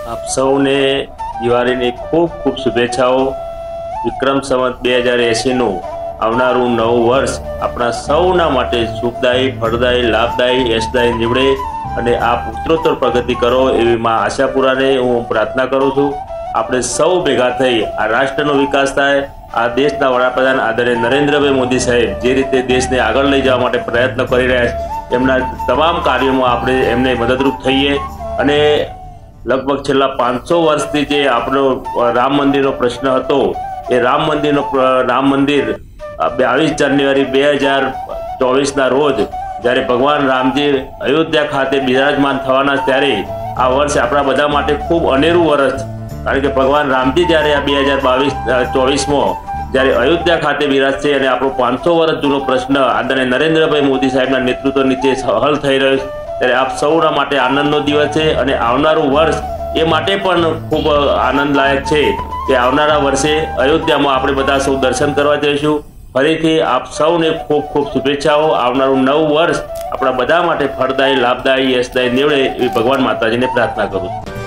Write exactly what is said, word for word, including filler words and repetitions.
આપ સૌને દિવાળીની ખૂબ ખૂબ શુભેચ્છાઓ। વિક્રમ સંવત બે હજાર એંસીનું આવનારું નવું વર્ષ આપણા સૌના માટે સુખદાયી, ફળદાયી, લાભદાયી, યશદાયી નીવડે અને આપ ઉત્તરોત્તર પ્રગતિ કરો એવી માં આશાપુરાને હું પ્રાર્થના કરું છું। આપણે સૌ ભેગા થઈ આ રાષ્ટ્રનો વિકાસ થાય। આ દેશના વડાપ્રધાન આદરણીય નરેન્દ્રભાઈ મોદી સાહેબ જે રીતે દેશને આગળ લઈ જવા માટે પ્રયત્ન કરી રહ્યા છે એમના તમામ કાર્યોમાં આપણે એમને મદદરૂપ થઈએ અને લગભગ છેલ્લા પાંચસો વર્ષથી જે આપણો રામ મંદિરનો પ્રશ્ન હતો એ રામ મંદિરનો રામ મંદિર બાવીસ જાન્યુઆરી બે હજાર ચોવીસના રોજ જ્યારે ભગવાન રામજી અયોધ્યા ખાતે બિરાજમાન થવાના ત્યારે આ વર્ષ આપણા બધા માટે ખૂબ અનેરું વર્ષ, કારણ કે ભગવાન રામજી જ્યારે આ બે હજાર બાવીસ ચોવીસમાં જ્યારે અયોધ્યા ખાતે બિરાજશે અને આપણો પાંચસો વર્ષ જૂનો પ્રશ્ન આદરણીય નરેન્દ્રભાઈ મોદી સાહેબના નેતૃત્વ નીચે હલ થઈ રહ્યો છે ત્યારે આપ સૌના માટે આનંદનો દિવસ છે અને આવનારું વર્ષ એ માટે પણ ખૂબ આનંદલાયક છે કે આવનારા વર્ષે અયોધ્યામાં આપણે બધા સૌ દર્શન કરવા જઈશું। ફરીથી આપ સૌને ખૂબ ખૂબ શુભેચ્છાઓ। આવનારું નવું વર્ષ આપણા બધા માટે ફળદાયી, લાભદાયી, યશદાયી નીવડે એવી ભગવાન માતાજીને પ્રાર્થના કરું છું।